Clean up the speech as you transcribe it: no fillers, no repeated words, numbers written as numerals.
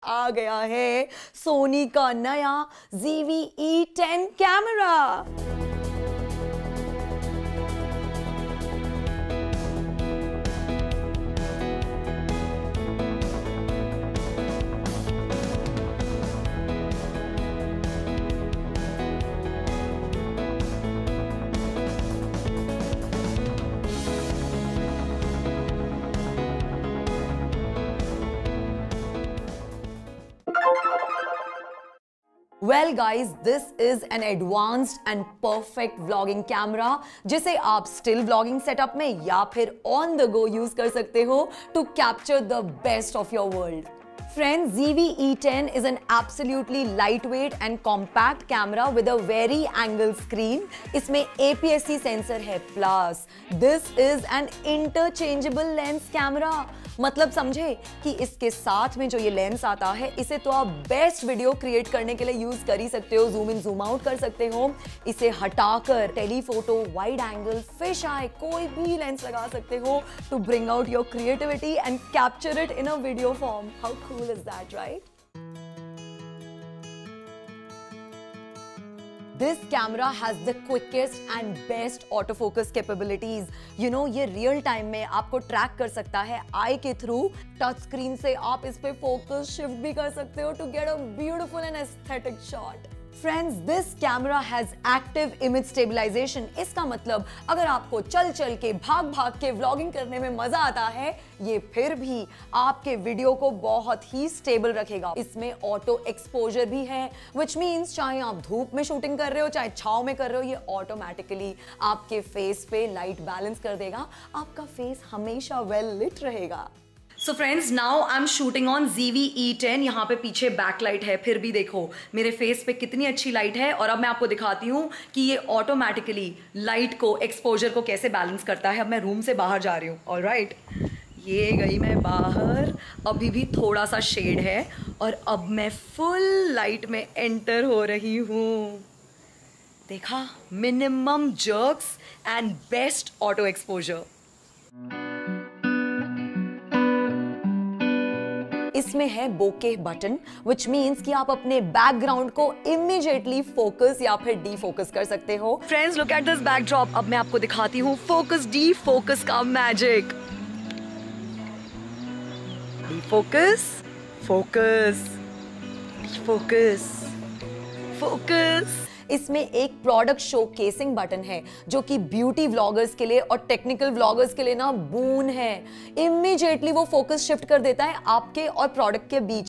आ गया है सोनी का नया ZV-E10 camera. Well guys, this is an advanced and perfect vlogging camera जिसे आप still vlogging setup में या फिर on the go use कर सकते हो to capture the best of your world. Friends, ZV-E10 is an absolutely lightweight and compact camera with a very angle screen. इसमें APS-C sensor है plus this is an interchangeable lens camera. मतलब समझे कि इसके साथ में जो ये लेंस आता है इसे तो आप बेस्ट वीडियो क्रिएट करने के लिए यूज कर ही सकते हो, जूम इन जूम आउट कर सकते हो, इसे हटाकर telephoto, wide angle, fish eye, कोई भी लेंस लगा सकते हो to bring out your creativity and capture it in a video form. How cool is that, right? This camera has the quickest and best autofocus capabilities. You know, ये real time में आपको track कर सकता है eye के through, touch screen से आप इस पे focus shift भी कर सकते हो to get a beautiful and aesthetic shot. Friends, this camera has active image stabilization. इसका मतलब अगर आपको चल चल के भाग भाग के vlogging करने में मजा आता है, ये फिर भी आपके वीडियो को बहुत ही स्टेबल रखेगा। इसमें ऑटो एक्सपोजर भी है, which means चाहे आप धूप में शूटिंग कर रहे हो चाहे छांव में कर रहे हो, ये ऑटोमेटिकली आपके फेस पे लाइट बैलेंस कर देगा, आपका फेस हमेशा वेल लिट रहेगा। So friends, now I'm shooting on ZV-E10. यहाँ पे पीछे बैकलाइट है, फिर भी देखो मेरे फेस पे कितनी अच्छी लाइट है। और अब मैं आपको दिखाती हूँ कि ये ऑटोमेटिकली लाइट को, एक्सपोजर को कैसे बैलेंस करता है। अब मैं रूम से बाहर जा रही हूँ। ऑलराइट, ये गई मैं बाहर, अभी भी थोड़ा सा शेड है और अब मैं फुल लाइट में एंटर हो रही हूँ। देखा, minimum jerks and best auto exposure. इसमें है बोके बटन, which means कि आप अपने बैकग्राउंड को इमीडिएटली फोकस या फिर डी फोकस कर सकते हो। Friends, look at this backdrop. अब मैं आपको दिखाती हूँ फोकस डी फोकस का magic. Defocus, focus, defocus, focus. इसमें एक प्रोडक्ट शो केसिंग बटन है जो कि ब्यूटी व्लॉगर्स के लिए और टेक्निकल व्लॉगर्स के लिए ना बून है। इमीडिएटली वो फोकस शिफ्ट कर देता है आपके और प्रोडक्ट के बीच